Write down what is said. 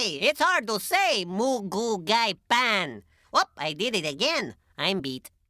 Hey, it's hard to say, Mugu Gai Pan. Whoop, I did it again. I'm beat.